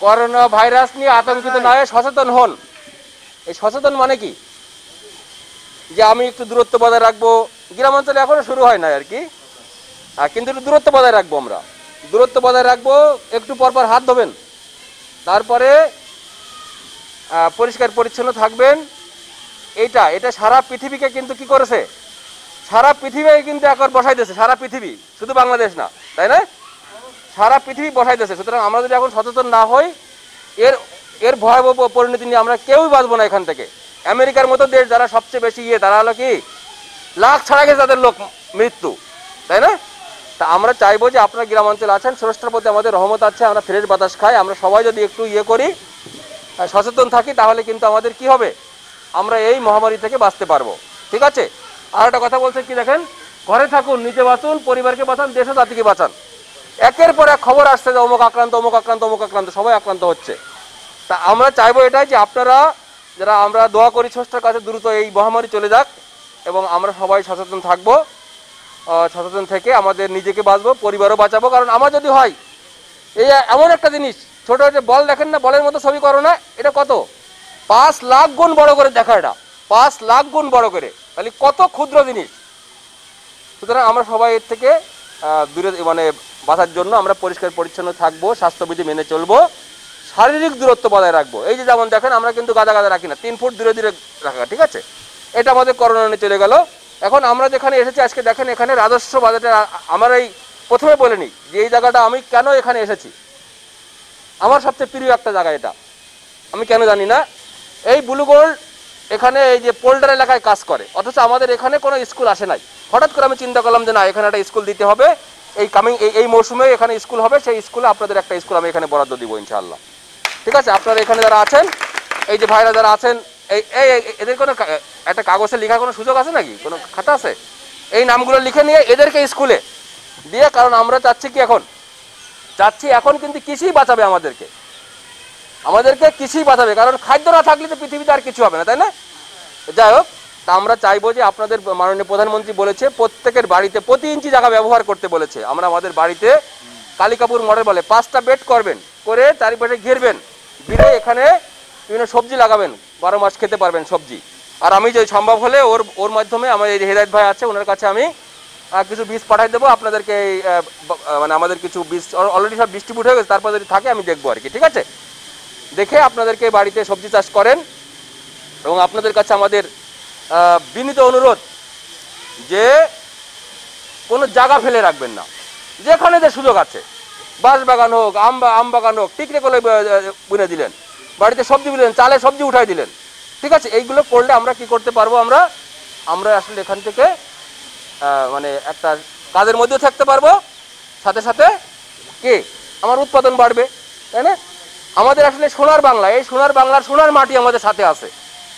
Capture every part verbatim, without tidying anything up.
Corona virus নিয়ে আতঙ্কিত না হয়ে সচেতন হন। এই সচেতন মানে কি, যে আমি একটু দূরত্ব বজায় রাখবো। গ্রামাঞ্চলে এখনো শুরু হয় না আর কি, কিন্তু একটু দূরত্ব বজায় রাখবো। আমরা দূরত্ব বজায় রাখবো, একটু পরপর হাত ধোবেন, তারপরে পরিষ্কার পরিচ্ছন্ন থাকবেন। এইটা এটা সারা পৃথিবীকে কিন্তু কি করেছে, সারা পৃথিবীকে কিন্তু একবার বসাই দিয়েছে, সারা পৃথিবী, শুধু বাংলাদেশ না, তাই না? সারা পৃথিবী বসাই দিয়েছে। সুতরাং আমরা যদি এখন সচেতন না হই, এর এর ভয়াবহ পরিণতি নিয়ে আমরা কেউই বাঁচবো না এখান থেকে। আমেরিকার মতো দেশ যারা সবচেয়ে বেশি ইয়ে, তারা হলো কি লাখ ছাড়া গেছে তাদের লোক মৃত্যু, তাই না? তা আমরা চাইবো যে আপনারা গ্রামাঞ্চলে আছেন, স্রষ্টার প্রতি আমাদের রহমত আছে, আমরা ফ্রেশ বাতাস খাই, আমরা সবাই যদি একটু ইয়ে করি, সচেতন থাকি, তাহলে কিন্তু আমাদের কি হবে, আমরা এই মহামারী থেকে বাঁচতে পারবো। ঠিক আছে? আর একটা কথা বলছে কি দেখেন, ঘরে থাকুন, নিজে বাঁচুন, পরিবারকে বাঁচান, দেশ ও জাতিকে বাঁচান। একের পর এক খবর আসছে যে অমুক আক্রান্ত, অমুক আক্রান্ত, অমুক আক্রান্ত, সবাই আক্রান্ত হচ্ছে। তা আমরা চাইবো এটাই যে আপনারা যারা, আমরা দোয়া করি স্রষ্টার কাছে দ্রুত এই মহামারী চলে যাক এবং আমরা সবাই সচেতন থাকবো। সচেতন থেকে আমাদের নিজেকে বাঁচবো, পরিবারও বাঁচাবো। কারণ আমার যদি হয়, এই এমন একটা জিনিস, ছোট যে বল দেখেন না, বলের মতো ছবি করো না, এটা কত পাঁচ লাখ গুণ বড় করে দেখা, এটা পাঁচ লাখ গুণ বড় করে, তাহলে কত ক্ষুদ্র জিনিস। সুতরাং আমরা সবাই এর থেকে দূরে মানে বাঁচার জন্য আমরা পরিষ্কার পরিচ্ছন্ন থাকবো, স্বাস্থ্যবিধি মেনে চলবো, শারীরিক দূরত্ব বজায় রাখবো। এই যে যেমন দেখেন আমরা কিন্তু গাদা গাদা রাখি না, তিন ফুট দূরে দূরে রাখা, ঠিক আছে? এটা আমাদের করোনা নিয়ে চলে গেল। এখন আমরা যেখানে এসেছি আজকে দেখেন, এখানে রাজস্ব বাজেটের, আমার এই প্রথমে বলে নিই যে এই জায়গাটা আমি কেন এখানে এসেছি, আমার সবচেয়ে প্রিয় একটা জায়গা এটা, আমি কেন জানি না। এই ব্লু গোল্ড এখানে এই যে পোল্ডার এলাকায় কাজ করে, অথচ আমাদের এখানে কোনো স্কুল আসে নাই। হঠাৎ করে আমি চিন্তা করলাম যে না, এখানে একটা স্কুল দিতে হবে, এই কামিং এই এই মৌসুমে এখানে স্কুল হবে, সেই স্কুলে আপনাদের একটা স্কুল আমি এখানে বরাদ্দ দিব ইনশাআল্লাহ। ঠিক আছে? আপনারা এখানে যারা আছেন, এই যে ভাইরা যারা আছেন, এই এই এদের কোনো একটা কাগজে লেখার কোনো সুযোগ আছে নাকি, কোনো খাতা আছে? এই নামগুলো লিখে নিয়ে এদেরকে স্কুলে দিয়ে, কারণ আমরা চাচ্ছি কি, এখন চাচ্ছি এখন কিন্তু কৃষি বাঁচাবে আমাদেরকে, আমাদেরকে কৃষি বাঁচাবে। কারণ খাদ্য না থাকলে তো পৃথিবীতে আর কিছু হবে না, তাই না? যাই হোক, তা আমরা চাইবো যে আপনাদের মাননীয় প্রধানমন্ত্রী বলেছে প্রত্যেকের বাড়িতে প্রতি ইঞ্চি জায়গা ব্যবহার করতে বলেছে। আমরা আমাদের বাড়িতে কালিকাপুর মডেল বলে পাঁচটা বেড করবেন, করে চারিপাশে ঘিরবেন, ঘিরে এখানে বিভিন্ন সবজি লাগাবেন, বারো মাস খেতে পারবেন সবজি। আর আমি যে সম্ভব হলে ওর ওর মাধ্যমে আমার এই হেদায়েত ভাই আছে, ওনার কাছে আমি কিছু বীজ পাঠাই দেবো আপনাদেরকে। মানে আমাদের কিছু বীজ অলরেডি সব ডিস্ট্রিবিউট হয়ে গেছে, তারপর যদি থাকে আমি দেখবো আর কি। ঠিক আছে? দেখে আপনাদেরকে বাড়িতে সবজি চাষ করেন। এবং আপনাদের কাছে আমাদের বিনীত অনুরোধ যে কোনো জায়গা ফেলে রাখবেন না, যেখানে যে সুযোগ আছে, বাঁশ বাগান হোক, আম আম বাগান হোক, টিকরে করে বুনে দিলেন, বাড়িতে সবজি বুনলেন, চালে সবজি উঠাই দিলেন। ঠিক আছে? এইগুলো করলে আমরা কি করতে পারবো, আমরা আমরা আসলে এখান থেকে মানে একটা কাজের মধ্যে থাকতে পারবো, সাথে সাথে কি আমার উৎপাদন বাড়বে, তাই না? আমাদের আসলে সোনার বাংলা, এই সোনার বাংলার সোনার মাটি আমাদের সাথে আছে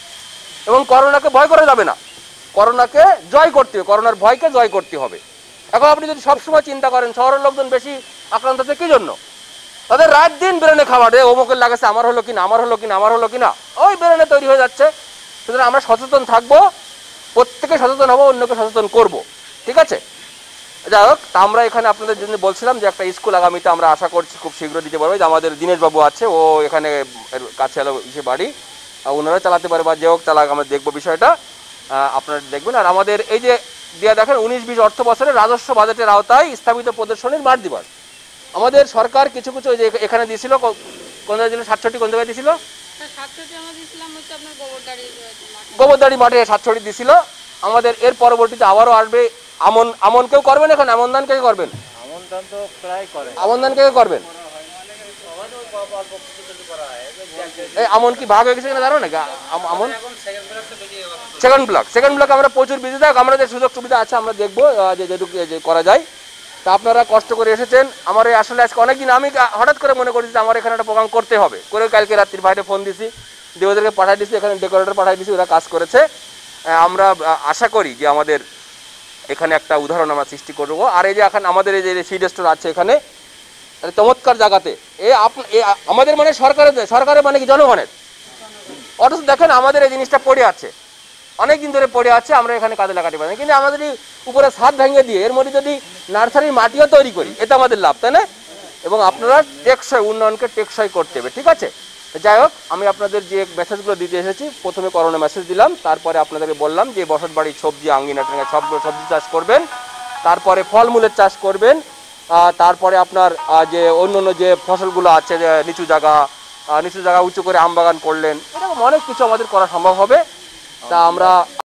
এবং করোনাকে ভয় করা যাবে না, করোনাকে জয় করতে হবে, করোনার ভয়কে জয় করতে হবে। এখন আপনি যদি সবসময় চিন্তা করেন শহরের লোকজন বেশি আক্রান্ত হচ্ছে কি জন্য, তাদের রাত দিন বেরোনে খাবার, অমুকের লাগাচ্ছে, আমার হলো কিনা, আমার হলো কিনা, আমার হলো কিনা, ওই বেরোনে তৈরি হয়ে যাচ্ছে। সুতরাং আমরা সচেতন থাকবো, প্রত্যেকে সচেতন হবো, অন্যকে সচেতন করব। ঠিক আছে? যাই হোক, তা আমরা এখানে আপনাদের জন্য বলছিলাম যে একটা স্কুল আগামীতে আমরা আশা করছি খুব শীঘ্র দিতে পারবো। যে আমাদের দীনেশবাবু আছে, ও এখানে কাছে এলো ইসে বাড়ি, ওনারা চালাতে পারে বা যে হোক চালাক, আমরা দেখবো বিষয়টা, আপনারা দেখবেন। আর আমাদের এই যে দিয়া দেখেন উনিশ বিশ অর্থ বছরে রাজস্ব বাজেটের আওতায় স্থাপিত প্রদর্শনীর মাঠ দিবস আমাদের সরকার কিছু কিছু যে এখানে দিয়েছিল, কোন জায়গায় সাতষট্টি, কোন জায়গায় দিয়েছিল, গোবরদাড়ি মাঠে সাতষট্টি দিয়েছিল আমাদের। এর পরবর্তীতে আবারও আসবে আমন, আমন কেউ করবেন, এখন আমন ধান কে করবেন, আমন ধান তো প্রায় করে, আমন ধান কে করবেন, এই আমন কি ভাগ হয়ে গেছে কিনা জানো নাকি? আমন সেকেন্ড ব্লক, সেকেন্ড ব্লক আমরা প্রচুর বিজি থাক, আমাদের সুযোগ সুবিধা আছে, আমরা দেখবো যে যেটুকু করা যায়। তা আপনারা কষ্ট করে এসেছেন, আমার আসলে আজকে অনেকদিন আমি হঠাৎ করে মনে করেছি যে আমার এখানে একটা প্রোগ্রাম করতে হবে, করে কালকে রাত্রির বাইরে ফোন দিছি, দিয়ে ওদেরকে পাঠাই দিচ্ছি, এখানে ডেকোরেটর পাঠাই দিচ্ছি, ওরা কাজ করেছে। আমরা আশা করি যে আমাদের এখানে একটা উদাহরণ আমরা সৃষ্টি করবো। আর এই যে এখন আমাদের এই যে সিড স্টোর আছে এখানে চমৎকার জায়গাতে, এ আমাদের মানে সরকারের, সরকারের মানে কি জনগণের, অথচ দেখেন আমাদের এই জিনিসটা পড়ে আছে, অনেকদিন ধরে পড়ে আছে, আমরা এখানে কাজে লাগাতে পারি। কিন্তু আমরা যদি উপরে ছাদ ভেঙে দিয়ে এর মধ্যে যদি নার্সারির মাটিও তৈরি করি, এটা আমাদের লাভ, তাই না? এবং আপনারা টেকসই উন্নয়নকে টেকসই করতে হবে, ঠিক আছে। যাই হোক, আমি আপনাদের যে মেসেজগুলো দিতে এসেছি, প্রথমে করোনা মেসেজ দিলাম, তারপরে আপনাদেরকে বললাম যে বসত বাড়ি সবজি আঙ্গিনা টাঙ্গিনা সবগুলো সবজি চাষ করবেন, তারপরে ফলমূলের চাষ করবেন, তারপরে আপনার যে অন্য অন্য যে ফসলগুলো আছে, যে নিচু জায়গা নিচু জায়গা উঁচু করে আম বাগান করলেন, এরকম অনেক কিছু আমাদের করা সম্ভব হবে। তা আমরা